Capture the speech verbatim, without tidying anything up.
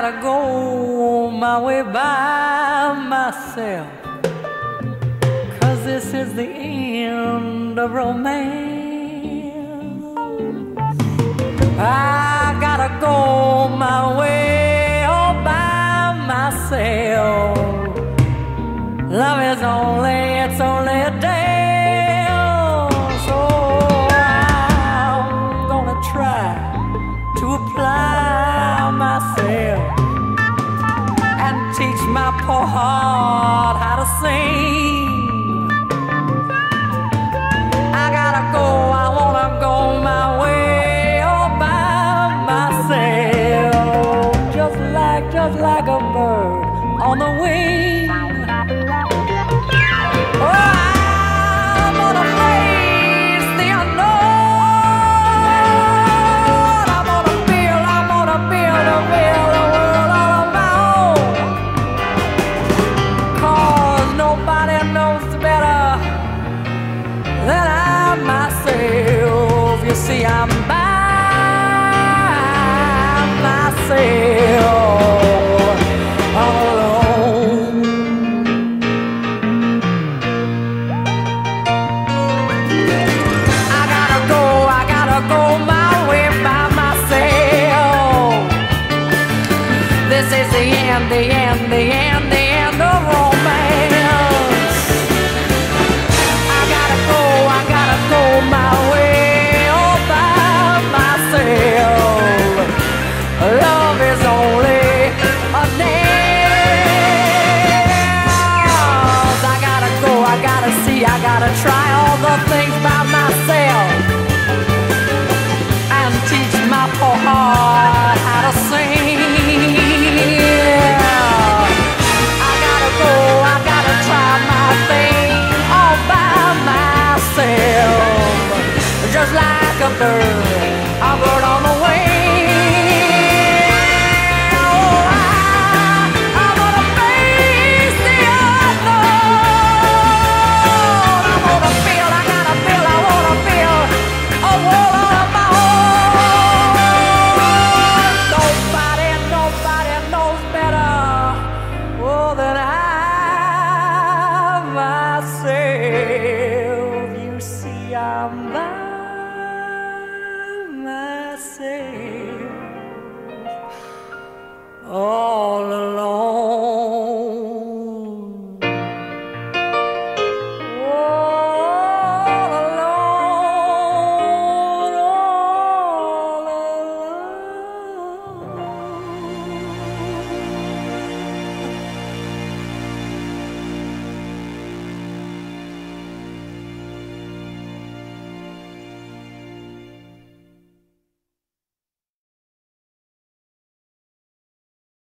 gotta go my way by myself, 'cause this is the end of romance. I gotta go my way all by myself. Love is only, it's only a dance. So I'm gonna try to apply myself and teach my poor heart how to sing. I gotta go, I wanna go my way all by myself, just like, just like a bird on the wing. Oh, I'm gonna face the unknown. I'm gonna build, I'm gonna build, a build a world all of my own. 'Cause nobody knows better than I myself. You see, I'm by myself all alone. I gotta go, I gotta go my way by myself. This is the end, the end, the end, the end of romance. I gotta go, I gotta go my way all by myself. Love is only a dance. I gotta go, I gotta see, I gotta try all the things by myself and teach my poor heart how to sing. I gotta go, I gotta try my thing all by myself, just like a bird, a bird on the wing. Oh, I, I'm gonna face the unknown. I'm gonna feel, I gotta feel, I wanna feel a world all of my own. Nobody, nobody knows better, oh, than I myself. You see, I'm by myself all alone.